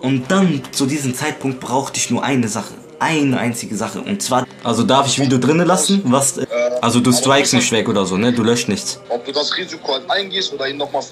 Und dann, zu diesem Zeitpunkt, brauchte ich nur eine Sache. Eine einzige Sache. Und zwar, also darf ich Video drinnen lassen? Was? Also du strikes nicht weg oder so, ne? Du löscht nichts. Ob du das Risiko halt eingehst oder ihn nochmal...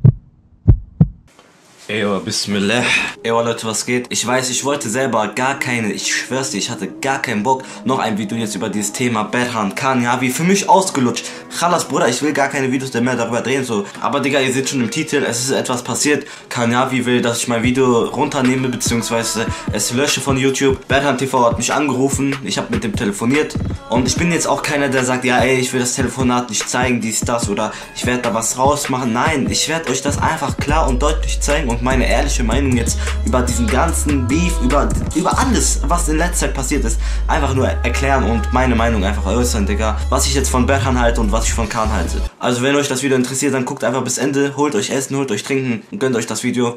Eyo, Bismillah. Eyo, Leute, was geht? Ich weiß, ich wollte selber gar keine, ich schwör's dir, ich hatte gar keinen Bock, noch ein Video jetzt über dieses Thema Berhan Kanyavi für mich ausgelutscht. Khalas, Bruder, ich will gar keine Videos mehr darüber drehen, so. Aber Digga, ihr seht schon im Titel, es ist etwas passiert. Kanyavi will, dass ich mein Video runternehme, beziehungsweise es lösche von YouTube. Berhan TV hat mich angerufen, ich habe mit dem telefoniert. Und ich bin jetzt auch keiner, der sagt, ja ey, ich will das Telefonat nicht zeigen, dies, das, oder ich werde da was rausmachen. Nein, ich werde euch das einfach klar und deutlich zeigen und meine ehrliche Meinung jetzt über diesen ganzen Beef, über alles, was in letzter Zeit passiert ist, einfach nur erklären und meine Meinung einfach äußern, Digga. Was ich jetzt von Berhan halte und was ich von Khan halte. Also wenn euch das Video interessiert, dann guckt einfach bis Ende, holt euch Essen, holt euch Trinken und gönnt euch das Video.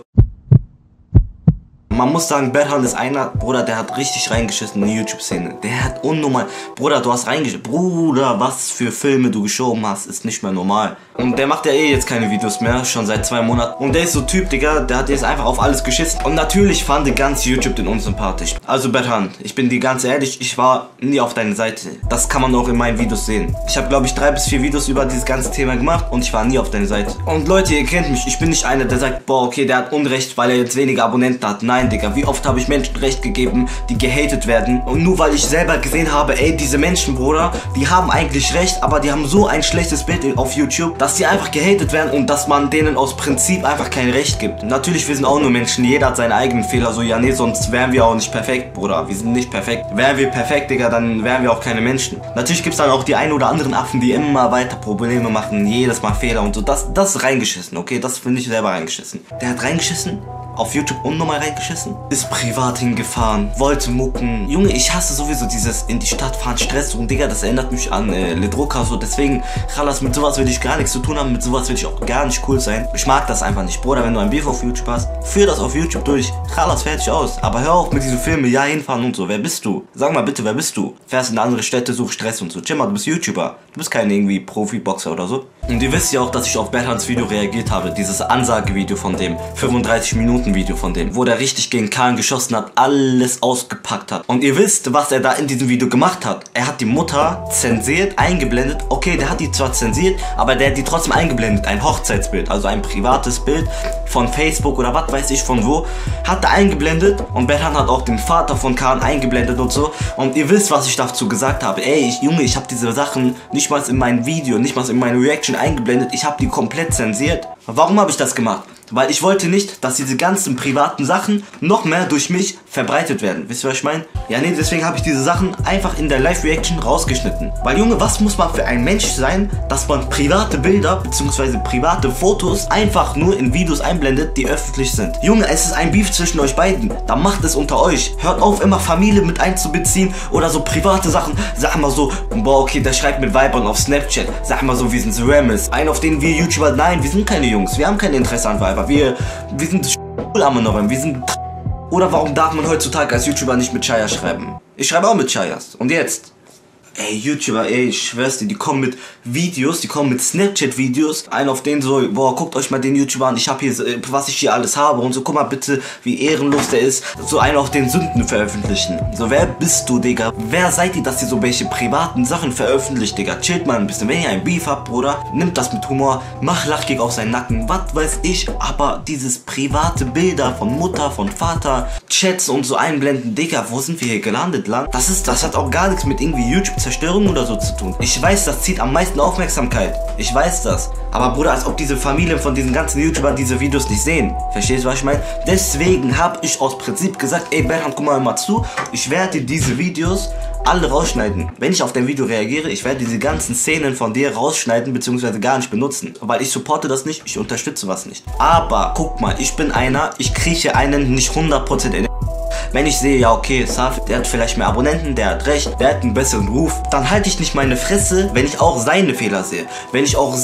Man muss sagen, Berhan ist einer, Bruder, der hat richtig reingeschissen in die YouTube-Szene. Der hat unnormal, Bruder, du hast reingeschissen. Bruder, was für Filme du geschoben hast, ist nicht mehr normal. Und der macht ja eh jetzt keine Videos mehr, schon seit 2 Monaten. Und der ist so Typ, Digga, der hat jetzt einfach auf alles geschissen. Und natürlich fand ganz YouTube den unsympathisch. Also Berhan, ich bin dir ganz ehrlich, ich war nie auf deiner Seite. Das kann man auch in meinen Videos sehen. Ich habe, glaube ich, 3 bis 4 Videos über dieses ganze Thema gemacht und ich war nie auf deiner Seite. Und Leute, ihr kennt mich, ich bin nicht einer, der sagt, boah, okay, der hat Unrecht, weil er jetzt weniger Abonnenten hat. Nein, Digga, wie oft habe ich Menschen Recht gegeben, die gehatet werden. Und nur weil ich selber gesehen habe, ey, diese Menschen, Bruder, die haben eigentlich Recht, aber die haben so ein schlechtes Bild auf YouTube, dass die einfach gehatet werden und dass man denen aus Prinzip einfach kein Recht gibt. Natürlich, wir sind auch nur Menschen, jeder hat seine eigenen Fehler, so ja nee, sonst wären wir auch nicht perfekt, Bruder. Wir sind nicht perfekt. Wären wir perfekt, Digga, dann wären wir auch keine Menschen. Natürlich gibt es dann auch die ein oder anderen Affen, die immer weiter Probleme machen, jedes Mal Fehler und so. Das ist reingeschissen, okay? Das finde ich selber reingeschissen. Der hat reingeschissen, auf YouTube unnormal reingeschissen, ist privat hingefahren, wollte mucken. Junge, ich hasse sowieso dieses in die Stadt fahren, Stress und Digga, das erinnert mich an Ledroka, so deswegen, Khalas, mit sowas will ich gar nichts zu tun haben, mit sowas will ich auch gar nicht cool sein. Ich mag das einfach nicht, Bruder, wenn du ein Beef auf YouTube hast, führ das auf YouTube durch, Khalas, fertig aus. Aber hör auf mit diesen Filmen, ja, hinfahren und so, wer bist du? Sag mal bitte, wer bist du? Fährst in andere Städte, such Stress und so, chill mal, du bist YouTuber, du bist kein irgendwie Profi-Boxer oder so. Und ihr wisst ja auch, dass ich auf Berhans Video reagiert habe, dieses Ansagevideo von dem, 35 Minuten Video von dem, wo der richtig gegen Khan geschossen hat, alles ausgepackt hat. Und ihr wisst, was er da in diesem Video gemacht hat. Er hat die Mutter zensiert, eingeblendet. Okay, der hat die zwar zensiert, aber der hat die trotzdem eingeblendet. Ein Hochzeitsbild, also ein privates Bild von Facebook oder was weiß ich von wo, hat er eingeblendet. Und Berhan hat auch den Vater von Khan eingeblendet und so. Und ihr wisst, was ich dazu gesagt habe. Ey, Junge, ich habe diese Sachen nicht mal in meinem Video, nicht mal in meiner Reaction eingeblendet. Ich habe die komplett zensiert. Warum habe ich das gemacht? Weil ich wollte nicht, dass diese ganzen privaten Sachen noch mehr durch mich verbreitet werden. Wisst ihr, was ich meine? Ja, nee, deswegen habe ich diese Sachen einfach in der Live-Reaction rausgeschnitten. Weil, Junge, was muss man für ein Mensch sein, dass man private Bilder bzw. private Fotos einfach nur in Videos einblendet, die öffentlich sind? Junge, es ist ein Beef zwischen euch beiden. Dann macht es unter euch. Hört auf, immer Familie mit einzubeziehen oder so private Sachen. Sag mal so, boah, okay, der schreibt mit Weibern auf Snapchat. Sag mal so, wir sind Ramis. Einen, auf den wir YouTuber, nein, wir sind keine Jungs. Wir haben kein Interesse an Weiber. Wir sind Schwularme, wir sind... Oder warum darf man heutzutage als YouTuber nicht mit Chaya schreiben? Ich schreibe auch mit Chayas. Und jetzt? Ey, YouTuber, ey, ich schwör's dir, die kommen mit Videos, die kommen mit Snapchat-Videos. Einer auf denen so, boah, guckt euch mal den YouTuber an, ich hab hier, was ich hier alles habe und so, guck mal bitte, wie ehrenlos der ist. So einer auf den Sünden veröffentlichen. So, wer bist du, Digga? Wer seid ihr, dass ihr so welche privaten Sachen veröffentlicht, Digga? Chillt mal ein bisschen, wenn ihr ein Beef habt, Bruder, nimmt das mit Humor, mach Lachkick auf seinen Nacken, was weiß ich. Aber dieses private Bilder von Mutter, von Vater, Chats und so einblenden, Digga, wo sind wir hier gelandet, Land? Das hat auch gar nichts mit irgendwie YouTube-Zerstörung oder so zu tun. Ich weiß, das zieht am meisten Aufmerksamkeit. Ich weiß das. Aber Bruder, als ob diese Familien von diesen ganzen YouTubern diese Videos nicht sehen. Verstehst du, was ich meine? Deswegen habe ich aus Prinzip gesagt, ey Berhan, guck mal zu. Ich werde diese Videos alle rausschneiden. Wenn ich auf dein Video reagiere, ich werde diese ganzen Szenen von dir rausschneiden bzw. gar nicht benutzen. Weil ich supporte das nicht, ich unterstütze was nicht. Aber guck mal, ich bin einer, ich krieche einen nicht 100% in. Wenn ich sehe, ja okay, Safi, der hat vielleicht mehr Abonnenten, der hat recht, der hat einen besseren Ruf, dann halte ich nicht meine Fresse, wenn ich auch seine Fehler sehe. Wenn ich auch sehe,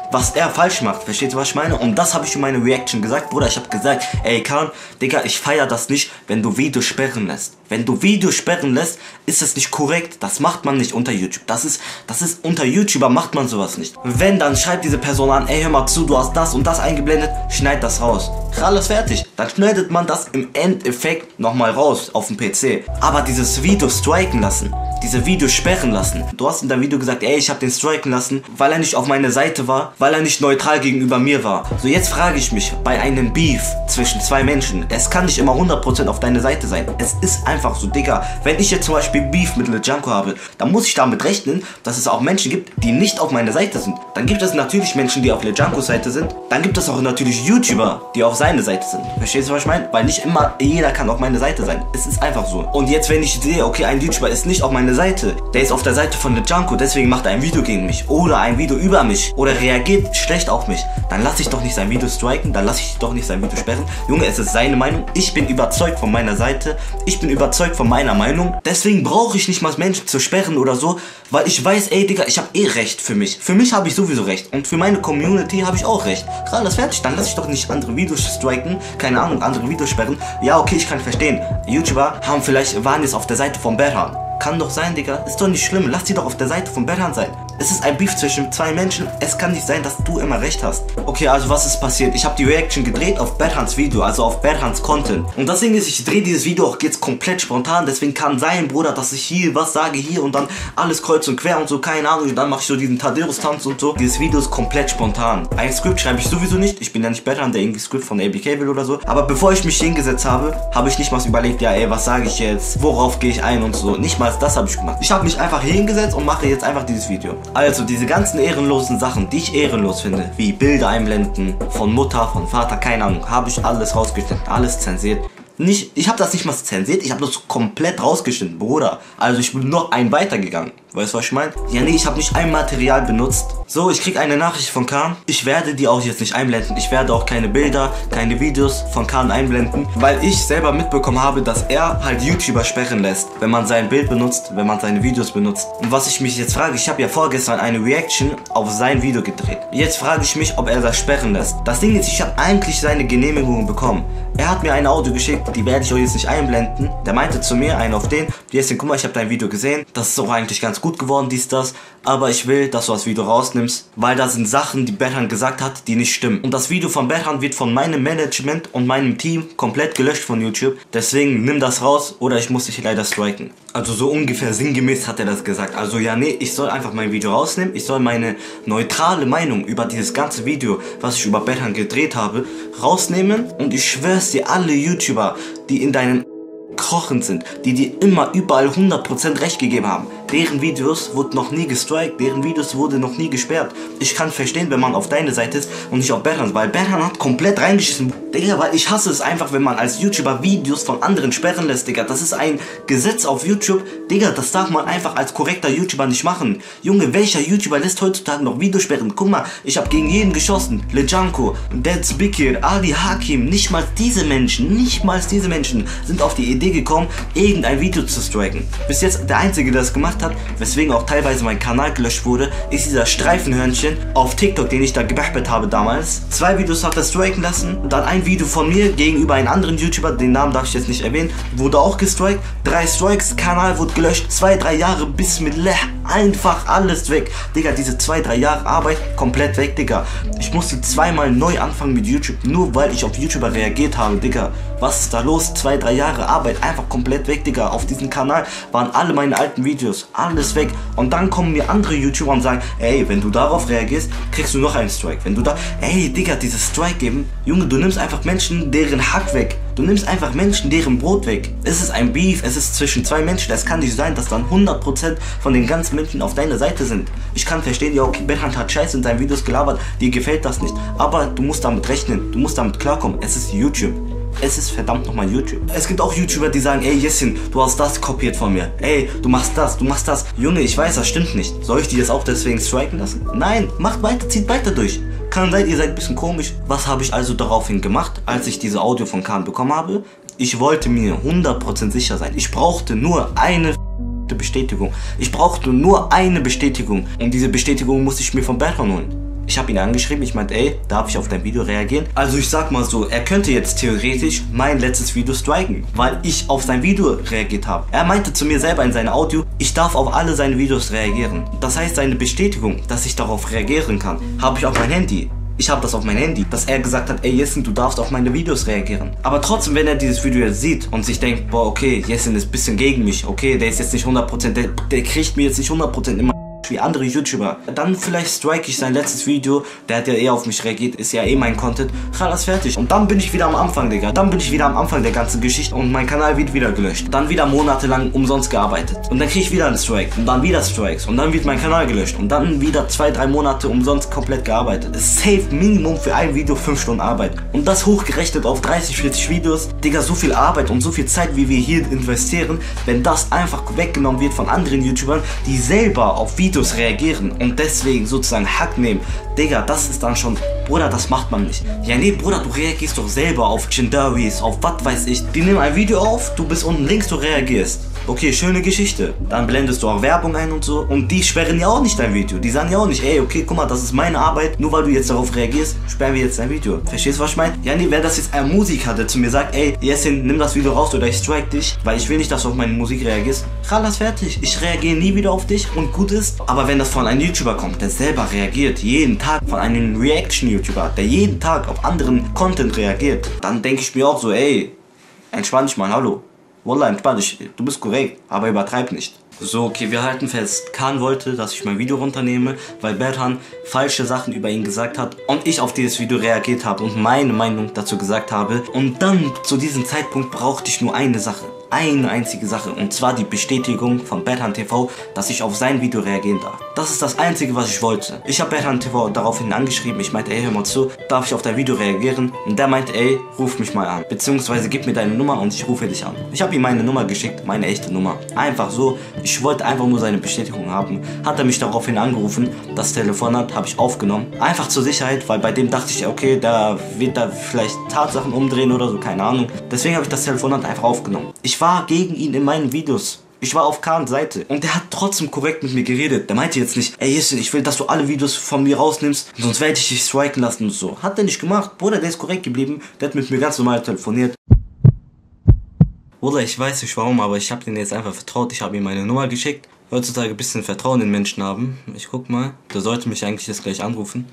was er falsch macht. Versteht ihr, was ich meine? Und das habe ich in meiner Reaction gesagt, Bruder. Ich habe gesagt, ey Kahn, Digga, ich feiere das nicht, wenn du Videos sperren lässt. Wenn du Videos sperren lässt, ist das nicht korrekt. Das macht man nicht unter YouTube. Das ist unter YouTuber macht man sowas nicht. Wenn, dann schreibt diese Person an, ey, hör mal zu, du hast das und das eingeblendet, schneid das raus. Alles fertig. Dann schneidet man das im Endeffekt nochmal raus auf dem PC. Aber dieses Video striken lassen, diese Videos sperren lassen. Du hast in deinem Video gesagt, ey, ich habe den striken lassen, weil er nicht auf meiner Seite war, weil er nicht neutral gegenüber mir war. So, jetzt frage ich mich, bei einem Beef zwischen zwei Menschen, es kann nicht immer 100% auf deine Seite sein. Es ist einfach so, Digga. Wenn ich jetzt zum Beispiel Beef mit Lil Janko habe, dann muss ich damit rechnen, dass es auch Menschen gibt, die nicht auf meiner Seite sind. Dann gibt es natürlich Menschen, die auf Lil Jankos Seite sind. Dann gibt es auch natürlich YouTuber, die auf seine Seite sind. Verstehst du, was ich meine? Weil nicht immer jeder kann auf meiner Seite sein. Es ist einfach so. Und jetzt, wenn ich sehe, okay, ein YouTuber ist nicht auf meiner Seite, der ist auf der Seite von Lil Janko, deswegen macht er ein Video gegen mich oder ein Video über mich oder reagiert schlecht auf mich, dann lasse ich doch nicht sein Video striken, dann lasse ich doch nicht sein Video sperren. Junge, es ist seine Meinung. Ich bin überzeugt von meiner Seite. Ich bin überzeugt von meiner Meinung. Deswegen brauche ich nicht mal Menschen zu sperren oder so, weil ich weiß, ey Digga, ich habe eh Recht für mich. Für mich habe ich sowieso Recht und für meine Community habe ich auch Recht. Gerade das fertig, dann lasse ich doch nicht andere Videos striken, keine Ahnung, andere Videos sperren. Ja, okay, ich kann verstehen. YouTuber waren jetzt auf der Seite von Berhan. Kann doch sein, Digga. Ist doch nicht schlimm. Lass die doch auf der Seite von Berhan sein. Es ist ein Beef zwischen zwei Menschen. Es kann nicht sein, dass du immer recht hast. Okay, also was ist passiert? Ich habe die Reaction gedreht auf Berhans Video, also auf Berhans Content. Und das Ding ist, ich drehe dieses Video auch jetzt komplett spontan. Deswegen kann sein, Bruder, dass ich hier was sage hier und dann alles kreuz und quer und so, keine Ahnung. Und dann mache ich so diesen Tadeus-Tanz und so. Dieses Video ist komplett spontan. Ein Skript schreibe ich sowieso nicht. Ich bin ja nicht Berhan, der irgendwie Skript von ABK will oder so. Aber bevor ich mich hingesetzt habe, habe ich nicht mal überlegt, ja ey, was sage ich jetzt? Worauf gehe ich ein und so. Nicht mal das habe ich gemacht. Ich habe mich einfach hier hingesetzt und mache jetzt einfach dieses Video. Also diese ganzen ehrenlosen Sachen, die ich ehrenlos finde, wie Bilder einblenden von Mutter, von Vater, keine Ahnung, habe ich alles rausgeschnitten, alles zensiert. Ich habe das nicht mal zensiert, ich habe das komplett rausgeschnitten, Bruder. Also ich bin noch einen weitergegangen. Weißt du, was ich meine? Ja, nee, ich habe nicht ein Material benutzt. So, ich krieg eine Nachricht von Kahn. Ich werde die auch jetzt nicht einblenden. Ich werde auch keine Bilder, keine Videos von Kahn einblenden, weil ich selber mitbekommen habe, dass er halt YouTuber sperren lässt, wenn man sein Bild benutzt, wenn man seine Videos benutzt. Und was ich mich jetzt frage, ich habe ja vorgestern eine Reaction auf sein Video gedreht. Jetzt frage ich mich, ob er das sperren lässt. Das Ding ist, ich habe eigentlich seine Genehmigung bekommen. Er hat mir ein Audio geschickt, die werde ich euch jetzt nicht einblenden. Der meinte zu mir, einen auf den, Jessin, guck mal, ich habe dein Video gesehen. Das ist auch eigentlich ganz gut geworden, dies, das. Aber ich will, dass du das Video rausnimmst, weil da sind Sachen, die Berhan gesagt hat, die nicht stimmen. Und das Video von Berhan wird von meinem Management und meinem Team komplett gelöscht von YouTube. Deswegen nimm das raus oder ich muss dich leider striken. Also so ungefähr sinngemäß hat er das gesagt. Also ja, nee, ich soll einfach mein Video rausnehmen. Ich soll meine neutrale Meinung über dieses ganze Video, was ich über Berhan gedreht habe, rausnehmen. Und ich schwör's dir, alle YouTuber, die in deinen Kochen sind, die dir immer überall 100% recht gegeben haben, deren Videos wurden noch nie gestrikt, deren Videos wurde noch nie gesperrt. Ich kann verstehen, wenn man auf deine Seite ist und nicht auf Berhan, weil Berhan hat komplett reingeschissen. Digga, weil ich hasse es einfach, wenn man als YouTuber Videos von anderen sperren lässt, Digga. Das ist ein Gesetz auf YouTube. Digga, das darf man einfach als korrekter YouTuber nicht machen. Junge, welcher YouTuber lässt heutzutage noch Videos sperren? Guck mal, ich habe gegen jeden geschossen. Lil Janko, Dead Bikir, Ali Hakim, nicht mal diese Menschen sind auf die Idee gekommen, irgendein Video zu striken. Bis jetzt der Einzige, der das gemacht hat, weswegen auch teilweise mein Kanal gelöscht wurde, ist dieser Streifenhörnchen auf TikTok, den ich da gebächbet habe damals. 2 Videos hat er striken lassen, dann ein Video von mir gegenüber einem anderen YouTuber, den Namen darf ich jetzt nicht erwähnen, wurde auch gestrikt. 3 Strikes, Kanal wurde gelöscht, 2-3 Jahre Bismillah, einfach alles weg. Digga, diese 2-3 Jahre Arbeit komplett weg, Digga. Ich musste 2-mal neu anfangen mit YouTube, nur weil ich auf YouTuber reagiert habe, Digga. Was ist da los? 2-3 Jahre Arbeit, einfach komplett weg, Digga. Auf diesem Kanal waren alle meine alten Videos, alles weg. Und dann kommen mir andere YouTuber und sagen, ey, wenn du darauf reagierst, kriegst du noch einen Strike. Wenn du da, ey, Digga, dieses Strike geben, Junge, du nimmst einfach Menschen deren Hack weg. Du nimmst einfach Menschen deren Brot weg. Es ist ein Beef, es ist zwischen 2 Menschen. Es kann nicht sein, dass dann 100% von den ganzen Menschen auf deiner Seite sind. Ich kann verstehen, ja, okay, Berhan hat Scheiße in seinen Videos gelabert, dir gefällt das nicht. Aber du musst damit rechnen, du musst damit klarkommen. Es ist YouTube. Es ist verdammt nochmal YouTube. Es gibt auch YouTuber, die sagen, ey Jessin, du hast das kopiert von mir. Ey, du machst das. Junge, ich weiß, das stimmt nicht. Soll ich die jetzt auch deswegen striken lassen? Nein, macht weiter, zieht weiter durch. Kann sein, ihr seid ein bisschen komisch. Was habe ich also daraufhin gemacht, als ich diese Audio von Kahn bekommen habe? Ich wollte mir 100% sicher sein. Ich brauchte nur eine Bestätigung. Ich brauchte nur eine Bestätigung. Und diese Bestätigung musste ich mir von Berhan holen. Ich habe ihn angeschrieben, ich meinte, ey, darf ich auf dein Video reagieren? Also ich sag mal so, er könnte jetzt theoretisch mein letztes Video striken, weil ich auf sein Video reagiert habe. Er meinte zu mir selber in seinem Audio, ich darf auf alle seine Videos reagieren. Das heißt, seine Bestätigung, dass ich darauf reagieren kann, habe ich auf mein Handy. Ich habe das auf mein Handy, dass er gesagt hat, ey Jessin, du darfst auf meine Videos reagieren. Aber trotzdem, wenn er dieses Video jetzt sieht und sich denkt, boah, okay, Jessin ist ein bisschen gegen mich, okay, der ist jetzt nicht 100%, der kriegt mir jetzt nicht 100% immer wie andere YouTuber. Dann vielleicht strike ich sein letztes Video, der hat ja eh auf mich reagiert, ist ja eh mein Content, alles fertig. Und dann bin ich wieder am Anfang, Digga. Dann bin ich wieder am Anfang der ganzen Geschichte und mein Kanal wird wieder gelöscht. Dann wieder monatelang umsonst gearbeitet. Und dann kriege ich wieder einen Strike und dann wieder Strikes und dann wird mein Kanal gelöscht und dann wieder 2-3 Monate umsonst komplett gearbeitet. Es ist safe Minimum für ein Video 5 Stunden Arbeit. Und das hochgerechnet auf 30-40 Videos. Digga, so viel Arbeit und so viel Zeit, wie wir hier investieren, wenn das einfach weggenommen wird von anderen YouTubern, die selber auf Videos reagieren und deswegen sozusagen Hack nehmen. Digga, das ist dann schon, Bruder, das macht man nicht. Ja, nee, Bruder, du reagierst doch selber auf Gendaris, auf was weiß ich. Die nehmen ein Video auf, du bist unten links, du reagierst. Okay, schöne Geschichte. Dann blendest du auch Werbung ein und so. Und die sperren ja auch nicht dein Video. Die sagen ja auch nicht, ey, okay, guck mal, das ist meine Arbeit. Nur weil du jetzt darauf reagierst, sperren wir jetzt dein Video. Verstehst du, was ich meine? Ja, nee, wenn das jetzt ein Musiker, der zu mir sagt, ey, Jessin, nimm das Video raus oder ich strike dich, weil ich will nicht, dass du auf meine Musik reagierst. Alles fertig. Ich reagiere nie wieder auf dich und gut ist. Aber wenn das von einem YouTuber kommt, der selber reagiert, jeden Tag, von einem Reaction-YouTuber, der jeden Tag auf anderen Content reagiert, dann denke ich mir auch so, ey, entspann dich mal, hallo. Wallah, entspann dich, du bist korrekt, aber übertreib nicht. So, okay, wir halten fest, Khan wollte, dass ich mein Video runternehme, weil Berhan falsche Sachen über ihn gesagt hat und ich auf dieses Video reagiert habe und meine Meinung dazu gesagt habe. Und dann, zu diesem Zeitpunkt, brauchte ich nur eine Sache. Eine einzige Sache, und zwar die Bestätigung von Berhan TV, dass ich auf sein Video reagieren darf. Das ist das Einzige, was ich wollte. Ich habe Berhan TV daraufhin angeschrieben, ich meinte, ey, hör mal zu, darf ich auf dein Video reagieren? Und der meinte, ey, ruf mich mal an, beziehungsweise gib mir deine Nummer und ich rufe dich an. Ich habe ihm meine Nummer geschickt, meine echte Nummer. Einfach so, ich wollte einfach nur seine Bestätigung haben. Hat er mich daraufhin angerufen, das Telefonat habe ich aufgenommen. Einfach zur Sicherheit, weil bei dem dachte ich, okay, da wird da vielleicht Tatsachen umdrehen oder so, keine Ahnung. Deswegen habe ich das Telefonat einfach aufgenommen. Ich war gegen ihn in meinen Videos. Ich war auf Khans Seite. Und der hat trotzdem korrekt mit mir geredet. Der meinte jetzt nicht, ey Jessin, ich will, dass du alle Videos von mir rausnimmst, sonst werde ich dich striken lassen und so. Hat der nicht gemacht. Bruder, der ist korrekt geblieben. Der hat mit mir ganz normal telefoniert. Bruder, ich weiß nicht warum, aber ich habe den jetzt einfach vertraut. Ich habe ihm meine Nummer geschickt. Heutzutage ein bisschen Vertrauen in Menschen haben. Ich guck mal. Der sollte mich eigentlich jetzt gleich anrufen.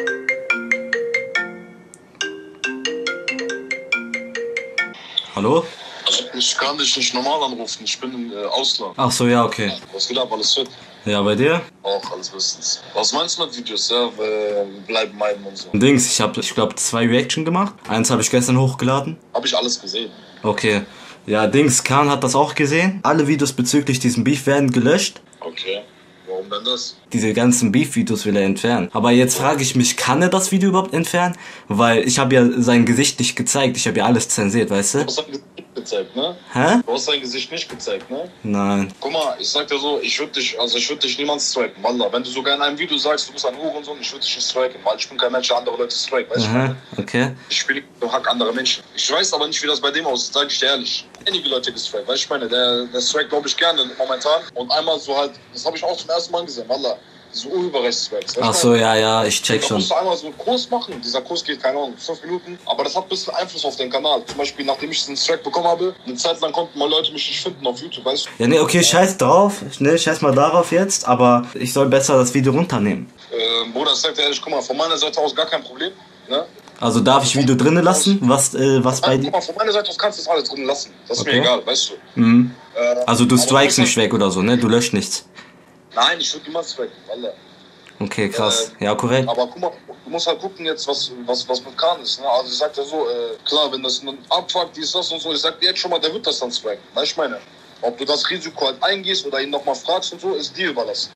Hallo? Ich kann dich nicht normal anrufen, ich bin im Ausland. Ach so, ja, okay. Was geht ab, alles fit? Ja, bei dir? Auch alles bestens. Was meinst du mit Videos, ja? Bleiben meiden und so. Dings, ich glaube 2 Reaction gemacht. Eins habe ich gestern hochgeladen. Hab ich alles gesehen. Okay. Ja, Dings, Khan hat das auch gesehen. Alle Videos bezüglich diesem Beef werden gelöscht. Okay. Warum denn das? Diese ganzen Beef-Videos will er entfernen. Aber jetzt frage ich mich, kann er das Video überhaupt entfernen? Weil ich habe ja sein Gesicht nicht gezeigt. Ich habe ja alles zensiert, weißt du? Du hast dein Gesicht nicht gezeigt, ne? Hä? Du hast dein Gesicht nicht gezeigt, ne? Nein. Guck mal, ich sag dir so, ich würde dich niemals striken, Wallah. Wenn du sogar in einem Video sagst, du bist ein Hurensohn, ich würde dich nicht striken, weil ich bin kein Mensch, der andere Leute strikt, weißt du? Okay. Ich spiele so Hack andere Menschen. Ich weiß aber nicht, wie das bei dem aussieht, sag ich dir ehrlich. Einige Leute gestrikt, weißt du, ich meine, der strikt glaube ich gerne momentan. Und einmal so halt, das habe ich auch zum ersten Mal gesehen, Wallah. So Urheberrechtsstrikes. Ach so, ja, ich check schon. Da musst du einmal so einen Kurs machen. Dieser Kurs geht, keine Ahnung, 5 Minuten. Aber das hat ein bisschen Einfluss auf den Kanal. Zum Beispiel, nachdem ich diesen Strike bekommen habe, eine Zeit lang konnten mal Leute mich nicht finden auf YouTube, weißt du? Ja, nee, okay, scheiß drauf. Ne, scheiß mal darauf jetzt. Aber ich soll besser das Video runternehmen. Bruder, ich sag dir ehrlich, guck mal, von meiner Seite aus gar kein Problem. Ne? Also darf ich Video drinnen lassen? Was bei dir? Guck mal, von meiner Seite aus kannst du das alles drinnen lassen. Das ist mir egal, weißt du? Mhm. Also du strikes nicht weg oder so, ne? Du löscht nichts. Nein, ich würde niemals striken, Alter. Okay, krass. Ja, korrekt. Aber guck mal, du musst halt gucken jetzt, was mit Khan ist. Ne? Also ich sag dir so, klar, wenn das ein Abfuck, dies, das und so, ich sag dir jetzt schon mal, der wird das dann striken. Weißt du, ich meine, ob du das Risiko halt eingehst oder ihn nochmal fragst und so, ist dir überlassen.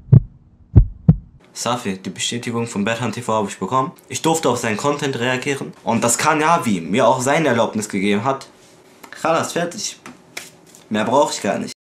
Safi, die Bestätigung von Berhan TV habe ich bekommen. Ich durfte auf seinen Content reagieren. Und das Khan Yavi mir auch seine Erlaubnis gegeben hat. Khalas, fertig. Mehr brauche ich gar nicht.